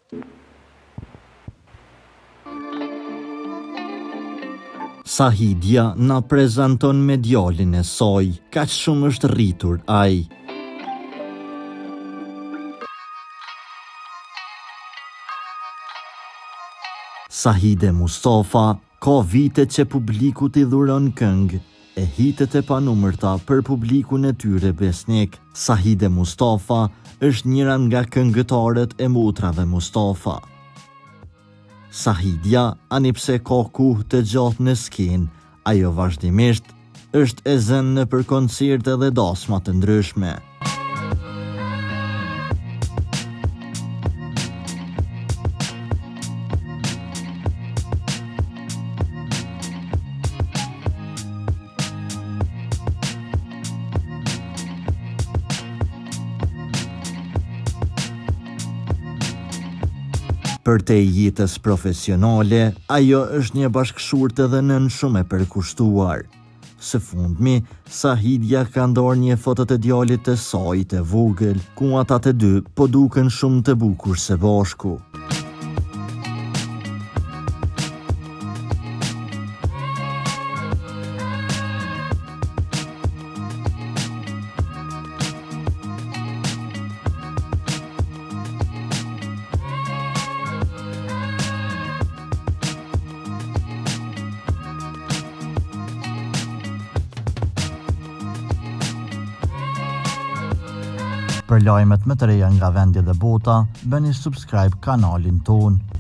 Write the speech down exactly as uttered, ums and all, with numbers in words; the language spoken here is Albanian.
Sahidia na prezanton me djalin e saj, kaq shumë është rritur ai. Sahide Mustafa ka vite që publiku t'i dhuron këngë e hitet e panumërta për publikun e tyre besnik. Sahide Mustafa është njëra nga këngëtarët e motrave Mustafa. Sahidia, anipse ka kohë të gjatë në skenë, ajo vazhdimisht është e zënë në për koncerte dhe dasma të ndryshme. Për te jetës profesionale, ajo është një bashkëshorte dhe nën shumë e përkushtuar. Së fundmi, Sahidia ka ndarë një foto të djalit të saj të vogël, ku ata të dy po duken shumë të bukur së bashku. Për lajmet më të reja nga vendi dhe bota, bëni subscribe kanalin ton.